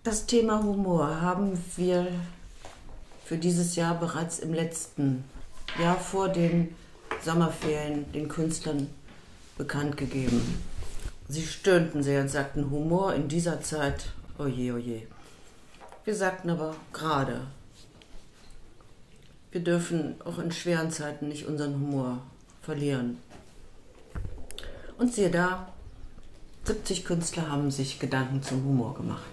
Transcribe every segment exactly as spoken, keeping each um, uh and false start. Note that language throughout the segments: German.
Das Thema Humor haben wir für dieses Jahr bereits im letzten Jahr vor den Sommerferien den Künstlern bekannt gegeben. Sie stöhnten sehr und sagten, Humor in dieser Zeit, oje, oje. Wir sagten aber gerade, wir dürfen auch in schweren Zeiten nicht unseren Humor verlieren. Und siehe da, siebzig Künstler haben sich Gedanken zum Humor gemacht.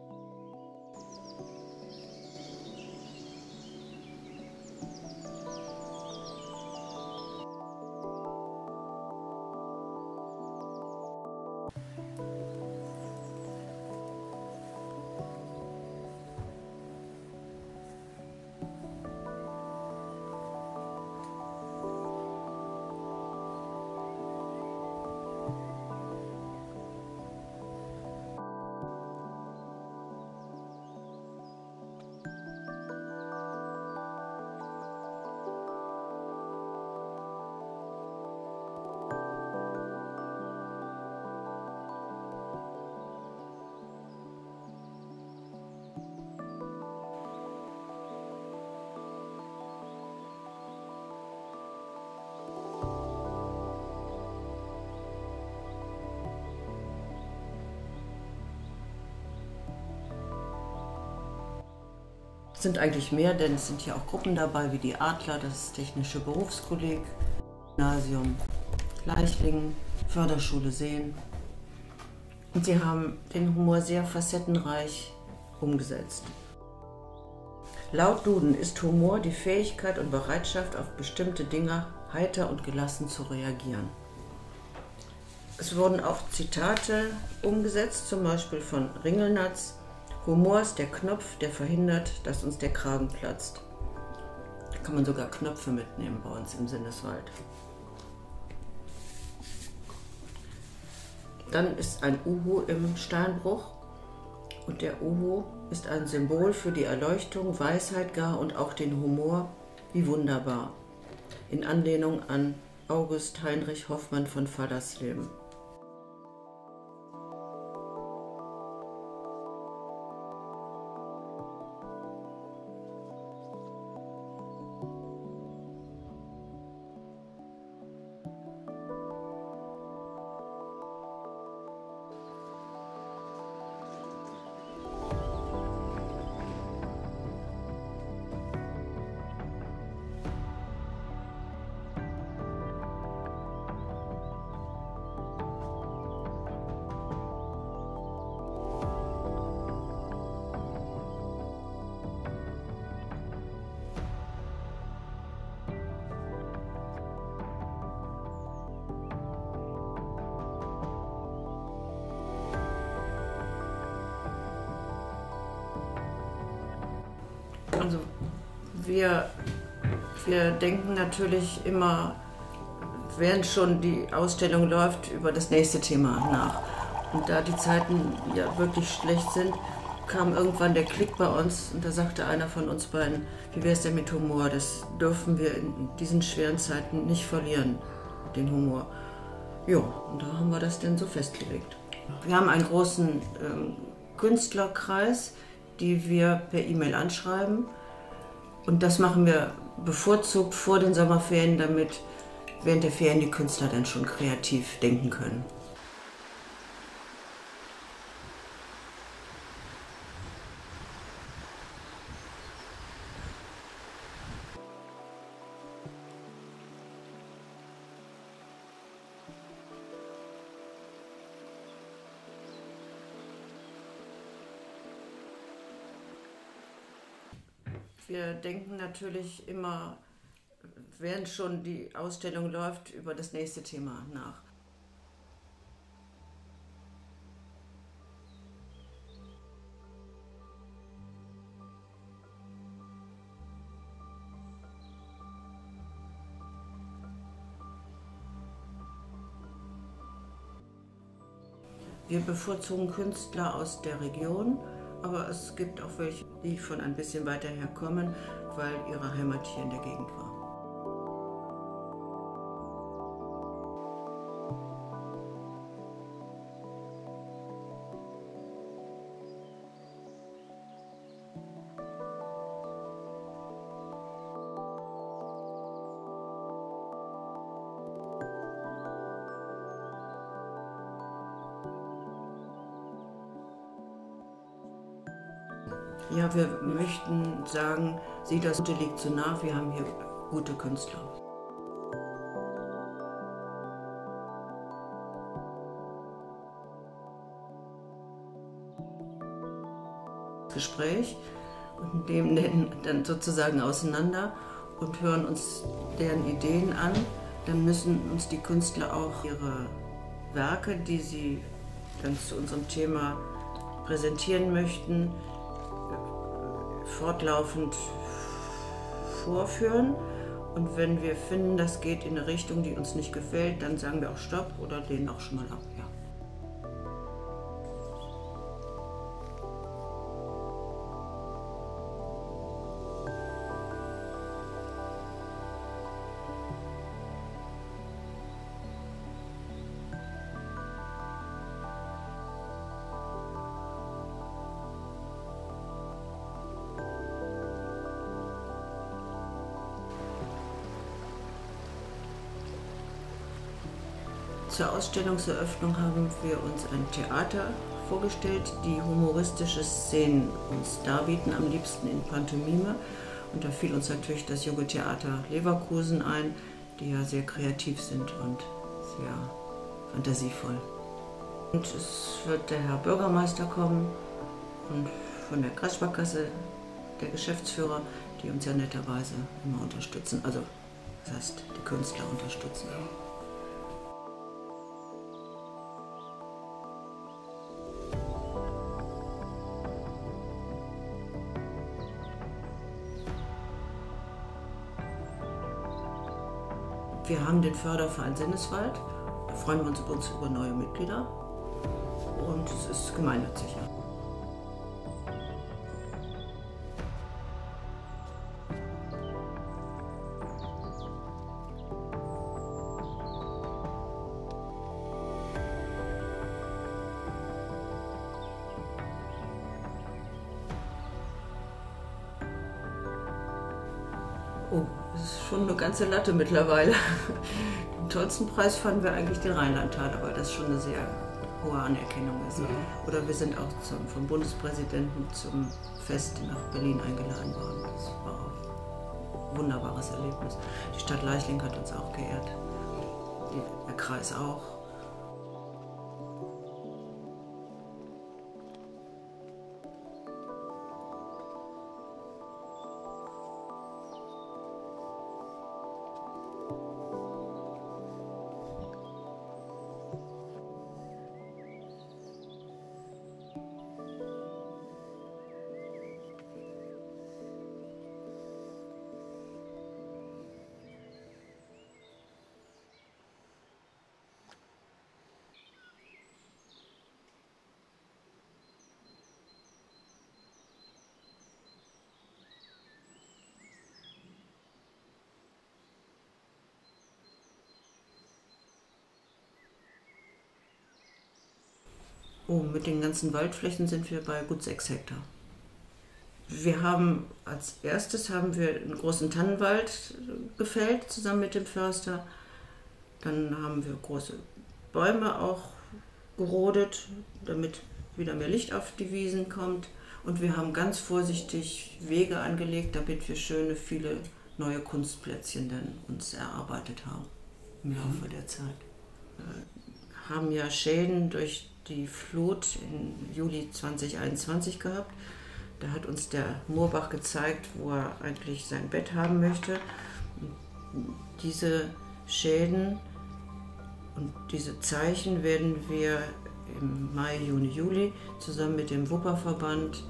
Es sind eigentlich mehr, denn es sind hier auch Gruppen dabei, wie die Adler, das Technische Berufskolleg, Gymnasium Leichlingen, Förderschule Seen. Und sie haben den Humor sehr facettenreich umgesetzt. Laut Duden ist Humor die Fähigkeit und Bereitschaft, auf bestimmte Dinge heiter und gelassen zu reagieren. Es wurden auch Zitate umgesetzt, zum Beispiel von Ringelnatz: Humor ist der Knopf, der verhindert, dass uns der Kragen platzt. Da kann man sogar Knöpfe mitnehmen bei uns im Sinneswald. Dann ist ein Uhu im Steinbruch und der Uhu ist ein Symbol für die Erleuchtung, Weisheit gar und auch den Humor, wie wunderbar, in Anlehnung an August Heinrich Hoffmann von Fallersleben. Also wir, wir denken natürlich immer, während schon die Ausstellung läuft, über das nächste Thema nach. Und da die Zeiten ja wirklich schlecht sind, kam irgendwann der Klick bei uns und da sagte einer von uns beiden, wie wäre es denn mit Humor? Das dürfen wir in diesen schweren Zeiten nicht verlieren, den Humor. Ja, und da haben wir das denn so festgelegt. Wir haben einen großen ähm, Künstlerkreis, die wir per E-Mail anschreiben. Und das machen wir bevorzugt vor den Sommerferien, damit während der Ferien die Künstler dann schon kreativ denken können. Wir denken natürlich immer, während schon die Ausstellung läuft, über das nächste Thema nach. Wir bevorzugen Künstler aus der Region, aber es gibt auch welche, die von ein bisschen weiter her kommen, weil ihre Heimat hier in der Gegend war. Ja, wir möchten sagen, sieh, das Gute liegt so nah, wir haben hier gute Künstler. Gespräch und nehmen den dann sozusagen auseinander und hören uns deren Ideen an. Dann müssen uns die Künstler auch ihre Werke, die sie dann zu unserem Thema präsentieren möchten, fortlaufend vorführen. Und wenn wir finden, das geht in eine Richtung, die uns nicht gefällt, dann sagen wir auch Stopp oder lehnen auch schon mal ab. Ja. Zur Ausstellungseröffnung haben wir uns ein Theater vorgestellt, die humoristische Szenen uns darbieten, am liebsten in Pantomime. Und da fiel uns natürlich das Junge Theater Leverkusen ein, die ja sehr kreativ sind und sehr fantasievoll. Und es wird der Herr Bürgermeister kommen und von der Kreissparkasse der Geschäftsführer, die uns ja netterweise immer unterstützen, also das heißt, die Künstler unterstützen. Wir haben den Förderverein Sinneswald, da freuen wir uns übrigens über neue Mitglieder und es ist gemeinnützig. Ja. Oh, das ist schon eine ganze Latte mittlerweile. Den tollsten Preis fanden wir eigentlich den Rheinlandtaler, weil das schon eine sehr hohe Anerkennung ist. Ja. Oder wir sind auch zum, vom Bundespräsidenten zum Fest nach Berlin eingeladen worden. Das war auch ein wunderbares Erlebnis. Die Stadt Leichling hat uns auch geehrt, der Kreis auch. Oh, mit den ganzen Waldflächen sind wir bei gut sechs Hektar. Wir haben als erstes haben wir einen großen Tannenwald gefällt, zusammen mit dem Förster. Dann haben wir große Bäume auch gerodet, damit wieder mehr Licht auf die Wiesen kommt. Und wir haben ganz vorsichtig Wege angelegt, damit wir schöne, viele neue Kunstplätzchen dann uns erarbeitet haben im Laufe der Zeit. Wir haben ja Schäden durch die Flut im Juli zweitausendeinundzwanzig gehabt. Da hat uns der Moorbach gezeigt, wo er eigentlich sein Bett haben möchte. Und diese Schäden und diese Zeichen werden wir im Mai, Juni, Juli zusammen mit dem Wupperverband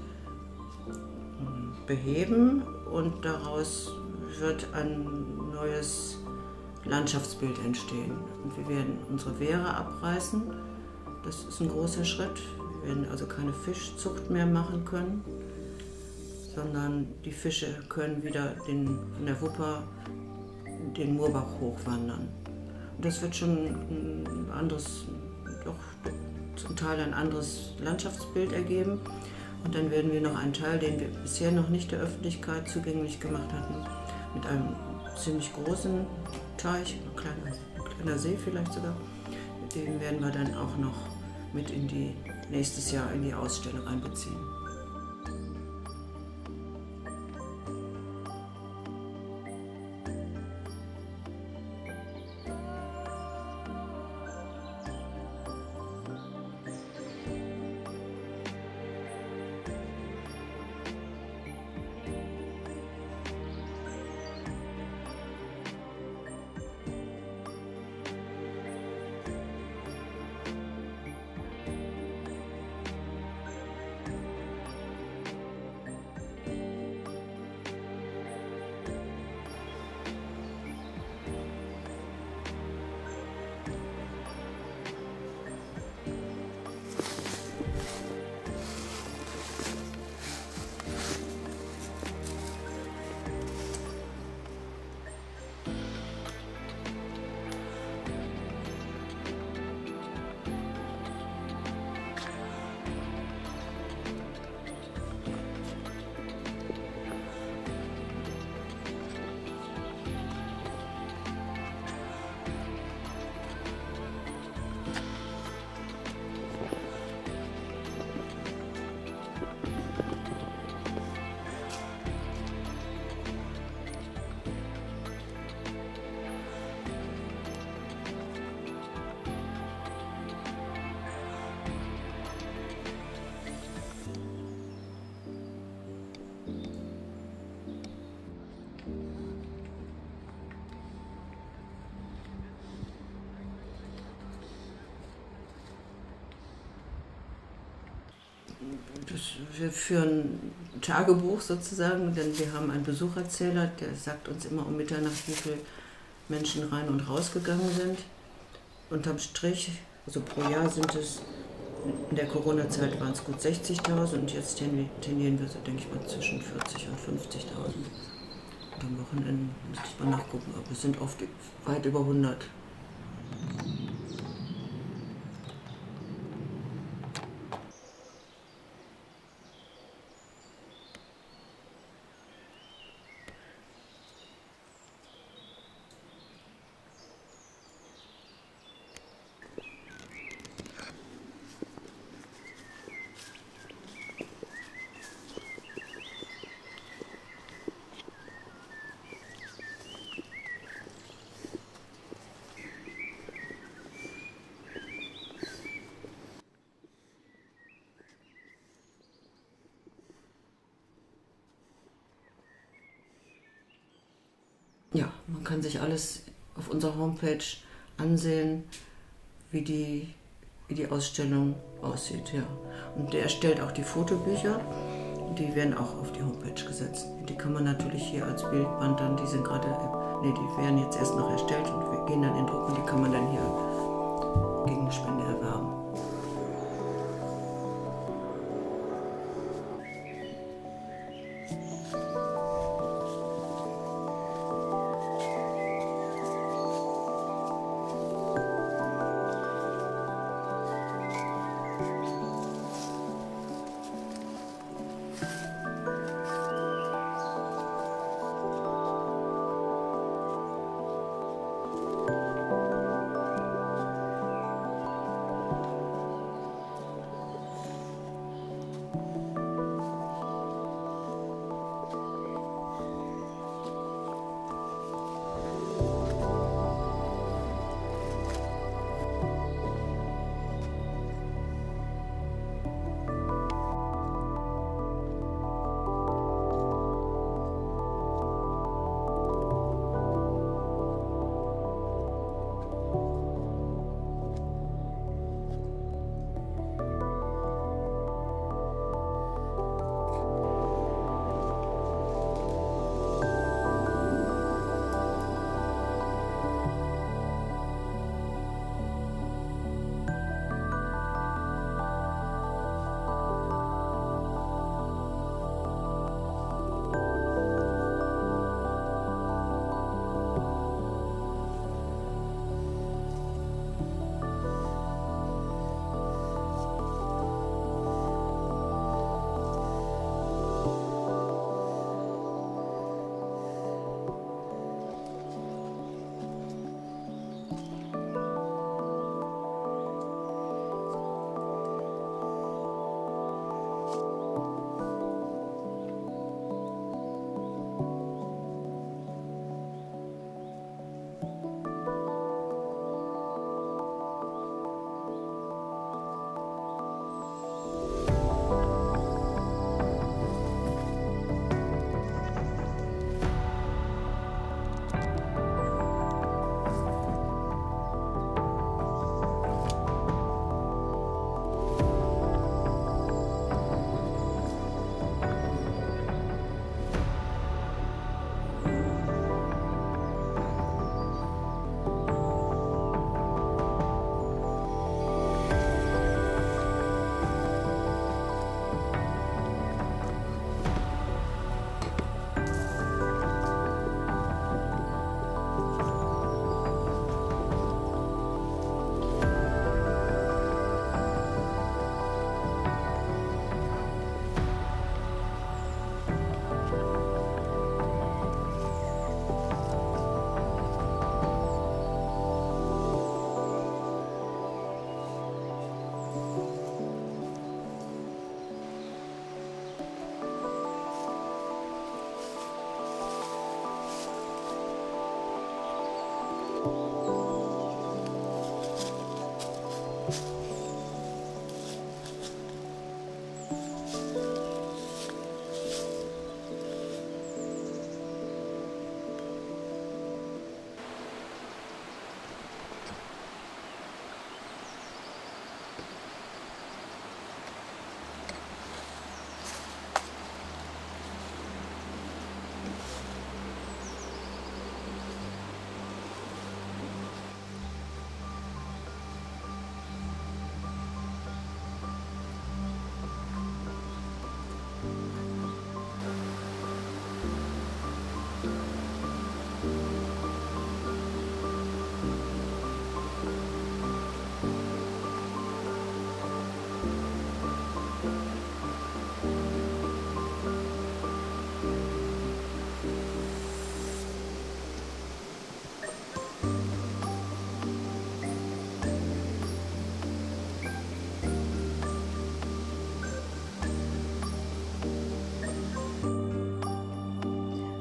beheben und daraus wird ein neues Landschaftsbild entstehen. Und wir werden unsere Wehre abreißen. Das ist ein großer Schritt. Wir werden also keine Fischzucht mehr machen können, sondern die Fische können wieder den, von der Wupper den Moorbach hochwandern. Und das wird schon ein anderes, doch zum Teil ein anderes Landschaftsbild ergeben. Und dann werden wir noch einen Teil, den wir bisher noch nicht der Öffentlichkeit zugänglich gemacht hatten, mit einem ziemlich großen Teich, ein kleiner, ein kleiner See vielleicht sogar, den werden wir dann auch noch mit in die nächstes Jahr in die Ausstellung einbeziehen. das, wir führen Tagebuch sozusagen, denn wir haben einen Besucherzähler, der sagt uns immer um Mitternacht, wie viele Menschen rein und rausgegangen sind. Unterm Strich, also pro Jahr sind es, in der Corona-Zeit waren es gut sechzigtausend und jetzt tendieren wir so, denke ich mal, zwischen vierzig und fünfzigtausend. Und am Wochenende müsste ich mal nachgucken, aber es sind oft weit über hundert. Ja, man kann sich alles auf unserer Homepage ansehen, wie die, wie die Ausstellung aussieht. Ja. Und der erstellt auch die Fotobücher, die werden auch auf die Homepage gesetzt. Die kann man natürlich hier als Bildband dann, die sind gerade, nee, die werden jetzt erst noch erstellt und wir gehen dann in Druck und die kann man dann hier gegen eine Spende erwerben.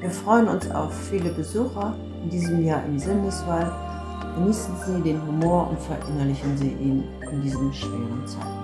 Wir freuen uns auf viele Besucher in diesem Jahr im Sindiswald. Genießen Sie den Humor und verinnerlichen Sie ihn in diesen schweren Zeiten.